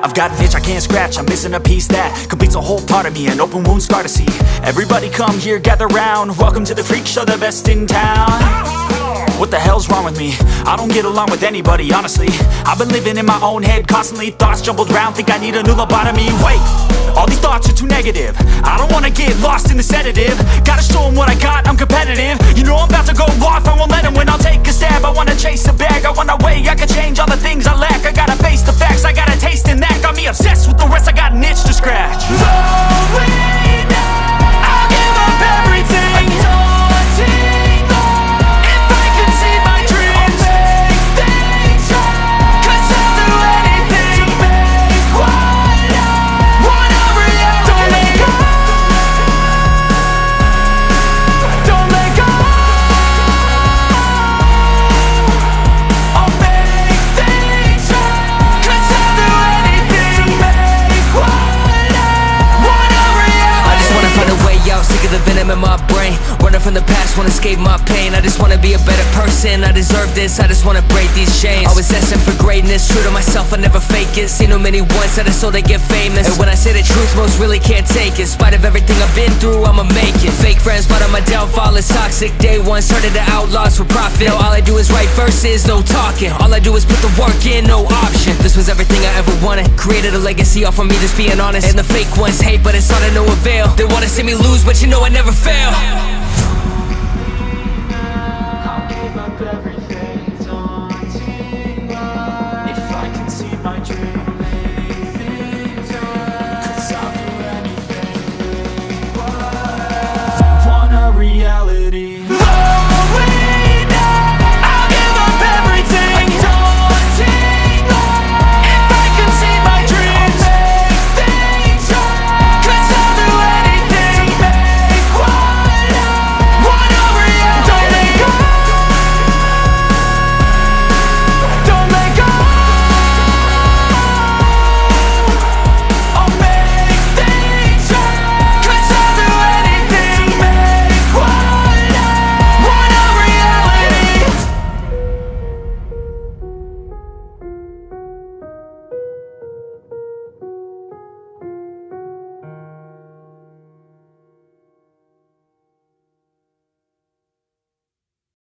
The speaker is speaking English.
I've got an itch I can't scratch, I'm missing a piece that completes a whole part of me, an open wound scar to see. Everybody come here, gather round, welcome to the freak show, the best in town. What the hell's wrong with me? I don't get along with anybody, honestly. I've been living in my own head constantly, thoughts jumbled round, think I need a new lobotomy. Wait, all these thoughts are too negative, I don't wanna get lost in the sedative. Gotta show them what I got, I'm competitive. You know I'm about to go off, I won't let them win, I'll take a stab. I wanna chase a bag, I want a way I can change all the things I lack. I gotta face the facts, I got a taste in that. Got me obsessed with the rest, I got an itch to scratch. Going now, I'll give up everything. Daunting though, if I could see my dreams, I'll make things right. 'Cause I'll do anything to make what I want a reality. Don't let go, don't let go. I'll make things right. 'Cause I'll do anything to make what I want a reality. I just wanna find a way out, sick of the venom in my brain. Running from the past, wanna escape my pain. I just wanna be a better person, I deserve this. I just wanna break these chains. Always asking for greatness, true to myself, I never fake it. Seen too many once that I so they get famous. And when I say the truth, most really can't take it. In spite of everything I've been through, I'ma make it. Fake friends, but on my downfall is toxic. Day one, started to outlaws for profit. Now all I do is write verses, no talking. All I do is put the work in, no option. This was everything I ever wanted. Created a legacy off of me, just being honest. And the fake ones hate, but it's all to no avail. They wanna see me lose, but you know I never fail.